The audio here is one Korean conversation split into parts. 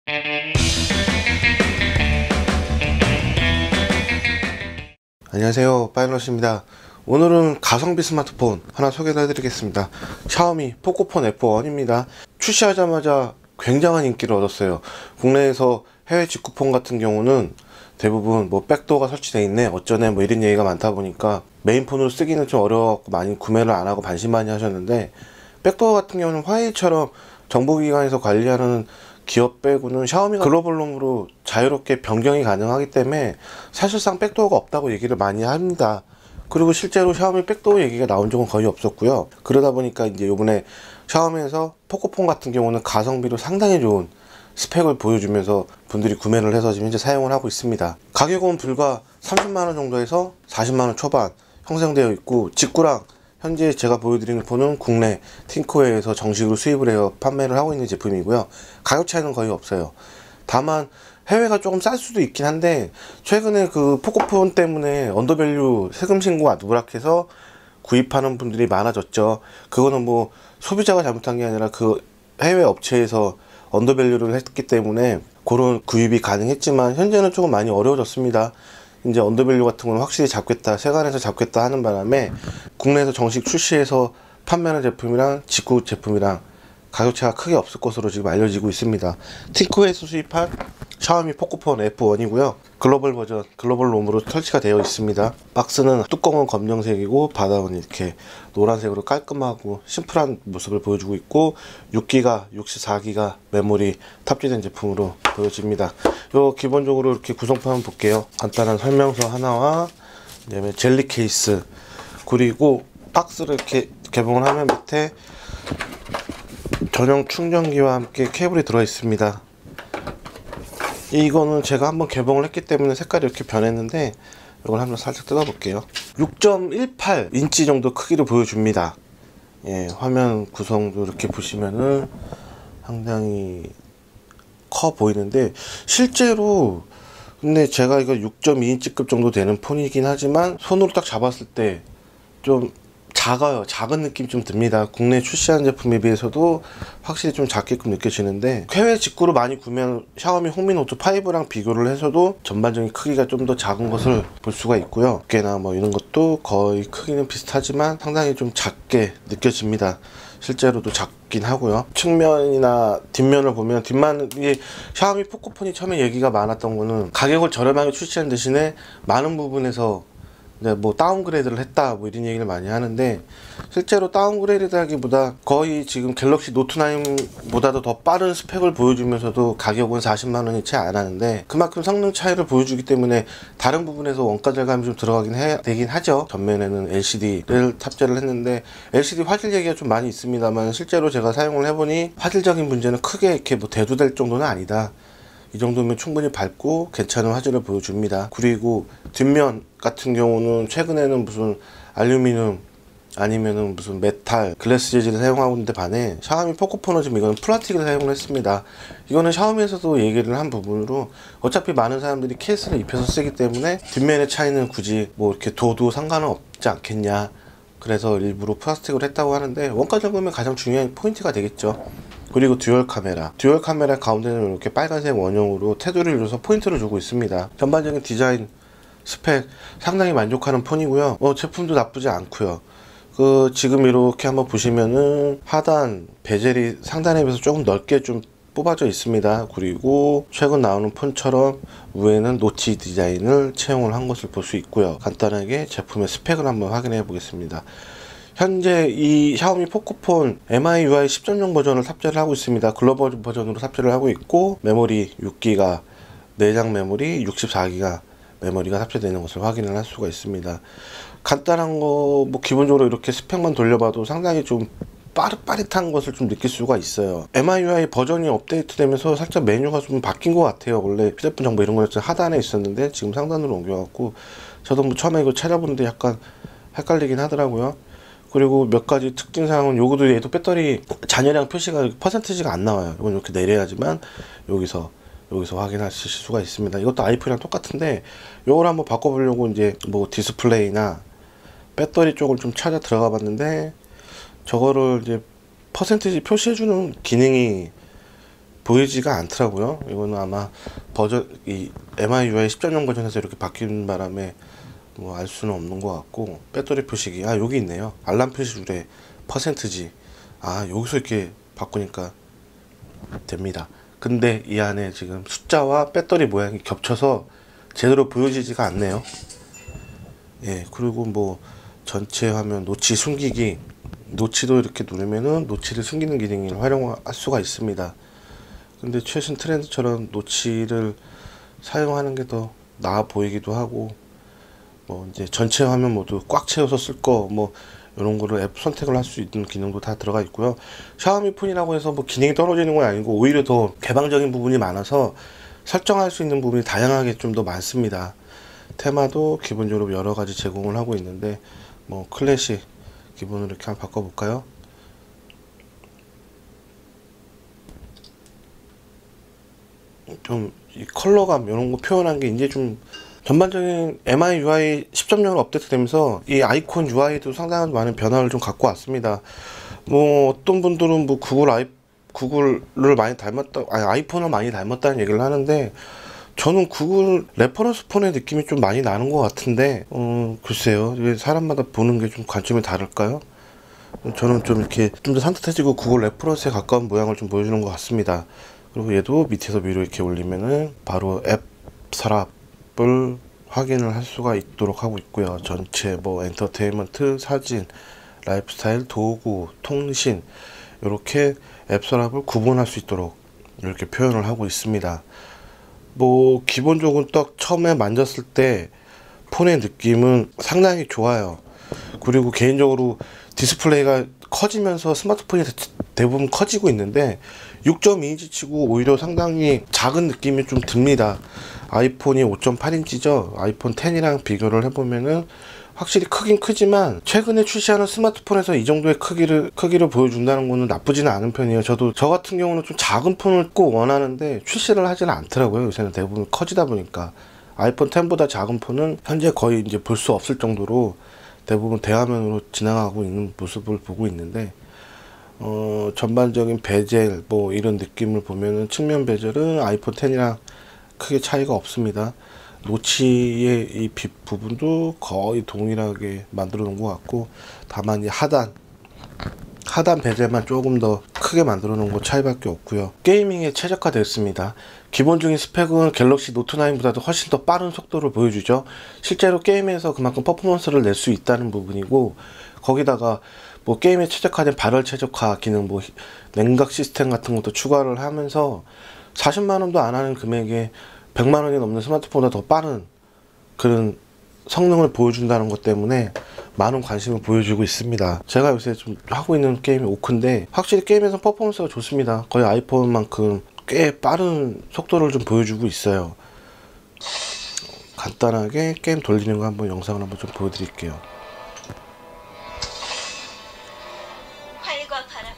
안녕하세요, 파일럿입니다. 오늘은 가성비 스마트폰 하나 소개를 해드리겠습니다. 샤오미 포코폰 F1입니다. 출시하자마자 굉장한 인기를 얻었어요. 국내에서 해외 직구폰 같은 경우는 대부분 뭐 백도어가 설치되어 있네 어쩌네 뭐 이런 얘기가 많다 보니까 메인폰으로 쓰기는 좀 어려워갖고 많이 구매를 안 하고 반신반의 하셨는데, 백도어 같은 경우는 화웨이처럼 정보기관에서 관리하는 기업 빼고는 샤오미가 글로벌홈으로 자유롭게 변경이 가능하기 때문에 사실상 백도어가 없다고 얘기를 많이 합니다. 그리고 실제로 샤오미 백도어 얘기가 나온 적은 거의 없었고요. 그러다 보니까 이제 요번에 샤오미에서 포코폰 같은 경우는 가성비로 상당히 좋은 스펙을 보여주면서 분들이 구매를 해서 지금 현재 사용을 하고 있습니다. 가격은 불과 30만원 정도에서 40만원 초반 형성되어 있고, 직구랑 현재 제가 보여드리는 폰은 국내 팅코웨이에서 정식으로 수입을 해서 판매를 하고 있는 제품이고요. 가격 차이는 거의 없어요. 다만 해외가 조금 쌀 수도 있긴 한데, 최근에 그 포코폰 때문에 언더밸류 세금 신고가 누락해서 구입하는 분들이 많아졌죠. 그거는 뭐 소비자가 잘못한 게 아니라 그 해외 업체에서 언더밸류를 했기 때문에 그런 구입이 가능했지만, 현재는 조금 많이 어려워졌습니다. 이제 언더밸류 같은 건 확실히 잡겠다, 세관에서 잡겠다 하는 바람에 국내에서 정식 출시해서 판매하는 제품이랑 직구 제품이랑 가격차가 크게 없을 것으로 지금 알려지고 있습니다. 팅코에서 수입한 샤오미 포코폰 F1이고요. 글로벌 버전, 글로벌 롬으로 설치가 되어 있습니다. 박스는 뚜껑은 검정색이고 바닥은 이렇게 노란색으로 깔끔하고 심플한 모습을 보여주고 있고, 6기가, 64기가 메모리 탑재된 제품으로 보여집니다. 요 기본적으로 이렇게 구성판 한번 볼게요. 간단한 설명서 하나와 그다음에 젤리 케이스, 그리고 박스를 이렇게 개봉을 하면 밑에 전용 충전기와 함께 케이블이 들어 있습니다. 이거는 제가 한번 개봉을 했기 때문에 색깔이 이렇게 변했는데, 이걸 한번 살짝 뜯어 볼게요. 6.18인치 정도 크기로 보여줍니다. 예, 화면 구성도 이렇게 보시면은 상당히 커 보이는데, 실제로 근데 제가 이거 6.2인치급 정도 되는 폰이긴 하지만 손으로 딱 잡았을 때 좀 작아요. 작은 느낌 좀 듭니다. 국내 출시한 제품에 비해서도 확실히 좀 작게끔 느껴지는데, 해외 직구로 많이 구매한 샤오미 홍미노트 5랑 비교를 해서도 전반적인 크기가 좀 더 작은 것을 볼 수가 있고요. 어깨나 뭐 이런 것도 거의 크기는 비슷하지만 상당히 좀 작게 느껴집니다. 실제로도 작긴 하고요. 측면이나 뒷면을 보면, 뒷면이 샤오미 포코폰이 처음에 얘기가 많았던 거는 가격을 저렴하게 출시한 대신에 많은 부분에서 뭐 다운그레이드를 했다 뭐 이런 얘기를 많이 하는데, 실제로 다운그레이드 하기보다 거의 지금 갤럭시 노트9보다도 더 빠른 스펙을 보여주면서도 가격은 40만원이 채 안 하는데, 그만큼 성능 차이를 보여주기 때문에 다른 부분에서 원가 절감이 좀 들어가긴 되긴 하죠. 전면에는 LCD를 탑재를 했는데, LCD 화질 얘기가 좀 많이 있습니다만, 실제로 제가 사용을 해보니 화질적인 문제는 크게 이렇게 뭐 대두될 정도는 아니다. 이 정도면 충분히 밝고 괜찮은 화질을 보여줍니다. 그리고 뒷면 같은 경우는 최근에는 무슨 알루미늄 아니면은 무슨 메탈, 글래스 재질을 사용하고 있는데 반해 샤오미 포코폰은 지금 이거는 플라스틱을 사용을 했습니다. 이거는 샤오미에서도 얘기를 한 부분으로, 어차피 많은 사람들이 케이스를 입혀서 쓰기 때문에 뒷면의 차이는 굳이 뭐 이렇게 둬도 상관은 없지 않겠냐, 그래서 일부러 플라스틱으로 했다고 하는데, 원가 절감의 가장 중요한 포인트가 되겠죠. 그리고 듀얼 카메라 가운데는 이렇게 빨간색 원형으로 테두리를 줘서 포인트를 주고 있습니다. 전반적인 디자인 스펙 상당히 만족하는 폰이고요. 제품도 나쁘지 않고요. 지금 이렇게 한번 보시면은 하단 베젤이 상단에 비해서 조금 넓게 좀 뽑아져 있습니다. 그리고 최근 나오는 폰처럼 위에는 노치 디자인을 채용을 한 것을 볼 수 있고요. 간단하게 제품의 스펙을 한번 확인해 보겠습니다. 현재 이 샤오미 포코폰 MIUI 10.0 버전을 탑재를 하고 있습니다. 글로벌 버전으로 탑재를 하고 있고, 메모리 6기가, 내장 메모리 64기가 메모리가 탑재되어 있는 것을 확인을 할 수가 있습니다. 간단한 거 뭐 기본적으로 이렇게 스펙만 돌려봐도 상당히 좀 빠릿빠릿한 것을 좀 느낄 수가 있어요. MIUI 버전이 업데이트되면서 살짝 메뉴가 좀 바뀐 것 같아요. 원래 휴대폰 정보 이런 거는 하단에 있었는데 지금 상단으로 옮겨갖고, 저도 뭐 처음에 이거 찾아보는데 약간 헷갈리긴 하더라고요. 그리고 몇 가지 특징사항은, 요것도 얘도 배터리 잔여량 표시가 퍼센티지가 안 나와요. 이건 이렇게 내려야지만 여기서 확인하실 수가 있습니다. 이것도 아이폰이랑 똑같은데, 요걸 한번 바꿔보려고 이제 뭐 디스플레이나 배터리 쪽을 좀 찾아 들어가 봤는데, 저거를 이제 퍼센티지 표시해주는 기능이 보이지가 않더라고요. 이거는 아마 이 MIUI 10.0 버전에서 이렇게 바뀐 바람에 뭐 알 수는 없는 것 같고, 배터리 표식이 여기 있네요. 알람 표시줄에 퍼센트지. 여기서 이렇게 바꾸니까 됩니다. 근데 이 안에 지금 숫자와 배터리 모양이 겹쳐서 제대로 보여지지가 않네요. 예, 그리고 뭐 전체 화면 노치 숨기기, 노치도 이렇게 누르면은 노치를 숨기는 기능을 활용할 수가 있습니다. 근데 최신 트렌드처럼 노치를 사용하는 게 더 나아 보이기도 하고, 뭐 이제 전체 화면 모두 꽉 채워서 쓸 거 뭐 이런 거를 앱 선택을 할 수 있는 기능도 다 들어가 있고요. 샤오미 폰이라고 해서 뭐 기능이 떨어지는 건 아니고, 오히려 더 개방적인 부분이 많아서 설정할 수 있는 부분이 다양하게 좀 더 많습니다. 테마도 기본적으로 여러 가지 제공을 하고 있는데, 뭐 클래식 기본으로 이렇게 한번 바꿔볼까요? 좀 이 컬러감 이런 거 표현한 게 이제 좀 전반적인 MIUI 10.0으로 업데이트되면서 이 아이콘 UI도 상당한 많은 변화를 좀 갖고 왔습니다. 뭐 어떤 분들은 뭐 구글을 많이 닮았다, 아이폰을 많이 닮았다는 얘기를 하는데, 저는 구글 레퍼런스 폰의 느낌이 좀 많이 나는 것 같은데, 글쎄요. 사람마다 보는 게 좀 관점이 다를까요? 저는 좀 이렇게 좀 더 산뜻해지고 구글 레퍼런스에 가까운 모양을 좀 보여주는 것 같습니다. 그리고 얘도 밑에서 위로 이렇게 올리면은 바로 앱 서랍을 확인을 할 수가 있도록 하고 있고요. 전체 뭐 엔터테인먼트, 사진, 라이프스타일, 도구, 통신, 이렇게 앱 서랍을 구분할 수 있도록 이렇게 표현을 하고 있습니다. 뭐 기본적으로 딱 처음에 만졌을 때 폰의 느낌은 상당히 좋아요. 그리고 개인적으로 디스플레이가 커지면서 스마트폰이 대부분 커지고 있는데, 6.2인치 치고 오히려 상당히 작은 느낌이 좀 듭니다. 아이폰이 5.8인치죠 아이폰 10이랑 비교를 해보면은 확실히 크긴 크지만, 최근에 출시하는 스마트폰에서 이 정도의 크기를 보여준다는 거는 나쁘지는 않은 편이에요. 저 같은 경우는 좀 작은 폰을 꼭 원하는데 출시를 하지는 않더라고요. 요새는 대부분 커지다 보니까. 아이폰 10보다 작은 폰은 현재 거의 이제 볼 수 없을 정도로 대부분 대화면으로 지나가고 있는 모습을 보고 있는데, 전반적인 베젤 뭐 이런 느낌을 보면은 측면 베젤은 아이폰 10이랑 크게 차이가 없습니다. 노치의 이 빛 부분도 거의 동일하게 만들어 놓은 것 같고, 다만 이 하단 베젤만 조금 더 크게 만들어 놓은 것 차이밖에 없고요. 게이밍에 최적화됐습니다. 기본적인 스펙은 갤럭시 노트 9보다도 훨씬 더 빠른 속도를 보여주죠. 실제로 게임에서 그만큼 퍼포먼스를 낼 수 있다는 부분이고, 거기다가 뭐 게임에 최적화된 발열 최적화 기능, 뭐 냉각 시스템 같은 것도 추가를 하면서 40만원도 안 하는 금액에 100만원이 넘는 스마트폰보다 더 빠른 그런 성능을 보여준다는 것 때문에 많은 관심을 보여주고 있습니다. 제가 요새 좀 하고 있는 게임이 오크인데, 확실히 게임에서 퍼포먼스가 좋습니다. 거의 아이폰만큼 꽤 빠른 속도를 좀 보여주고 있어요. 간단하게 게임 돌리는 거 한번 영상을 한번 좀 보여드릴게요. 활과 바람에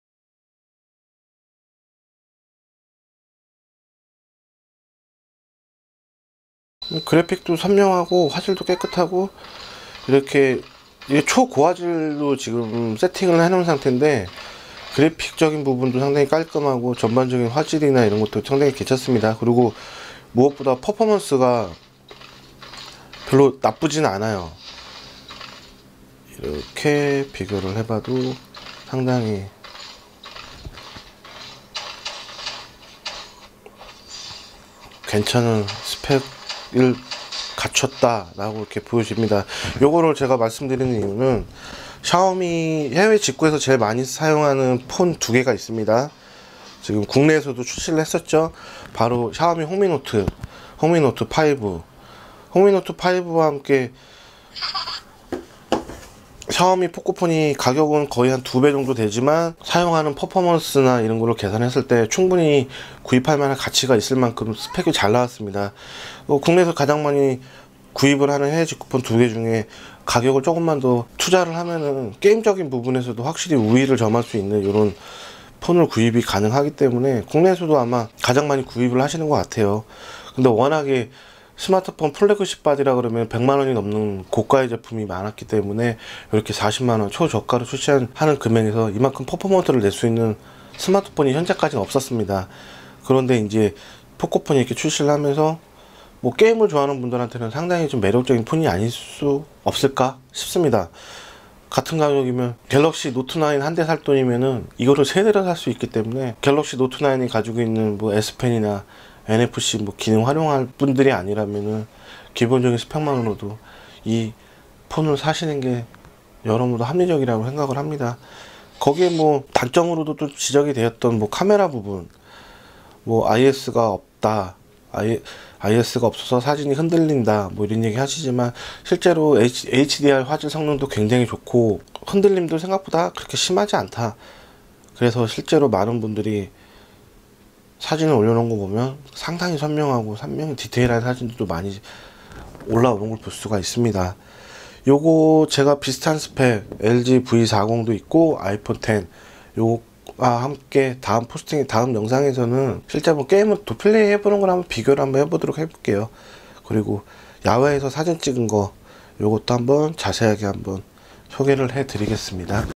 그래픽도 선명하고 화질도 깨끗하고, 이렇게 초고화질로 지금 세팅을 해놓은 상태인데, 그래픽적인 부분도 상당히 깔끔하고 전반적인 화질이나 이런 것도 상당히 괜찮습니다. 그리고 무엇보다 퍼포먼스가 별로 나쁘진 않아요. 이렇게 비교를 해봐도 상당히 괜찮은 스펙을 갖췄다 라고 이렇게 보여집니다. 요거를 제가 말씀드리는 이유는, 샤오미 해외 직구에서 제일 많이 사용하는 폰 두 개가 있습니다. 지금 국내에서도 출시를 했었죠. 바로 샤오미 홍미노트 5, 홍미노트 5와 함께 샤오미 포코폰이 가격은 거의 한 2배 정도 되지만, 사용하는 퍼포먼스나 이런 걸로 계산했을 때 충분히 구입할 만한 가치가 있을 만큼 스펙이 잘 나왔습니다. 국내에서 가장 많이 구입을 하는 해외 직구폰 두 개 중에 가격을 조금만 더 투자를 하면은 게임적인 부분에서도 확실히 우위를 점할 수 있는 이런 폰을 구입이 가능하기 때문에 국내에서도 아마 가장 많이 구입을 하시는 것 같아요. 근데 워낙에 스마트폰 플래그십 바디라 그러면 100만원이 넘는 고가의 제품이 많았기 때문에, 이렇게 40만원 초저가로 출시하는 금액에서 이만큼 퍼포먼스를 낼 수 있는 스마트폰이 현재까지는 없었습니다. 그런데 이제 포코폰이 이렇게 출시를 하면서 뭐 게임을 좋아하는 분들한테는 상당히 좀 매력적인 폰이 아닐 수 없을까 싶습니다. 같은 가격이면 갤럭시 노트9 한 대 살 돈이면은 이거를 세 대를 살 수 있기 때문에 갤럭시 노트9이 가지고 있는 뭐 S펜이나 NFC 뭐 기능 활용할 분들이 아니라면은 기본적인 스펙만으로도 이 폰을 사시는 게 여러모로 합리적이라고 생각을 합니다. 거기에 뭐 단점으로도 또 지적이 되었던 뭐 카메라 부분, 뭐 IS가 없다, IS가 없어서 사진이 흔들린다, 뭐 이런 얘기 하시지만 실제로 HDR 화질 성능도 굉장히 좋고 흔들림도 생각보다 그렇게 심하지 않다. 그래서 실제로 많은 분들이 사진을 올려놓은 거 보면 상당히 선명하고 디테일한 사진들도 많이 올라오는 걸 볼 수가 있습니다. 요거 제가 비슷한 스펙 LG V40도 있고 아이폰 X 요거와 함께 다음 영상에서는 실제 한번 게임을 또 플레이 해보는 걸 한번 비교를 한번 해보도록 해볼게요. 그리고 야외에서 사진 찍은 거 요것도 한번 자세하게 한번 소개를 해 드리겠습니다.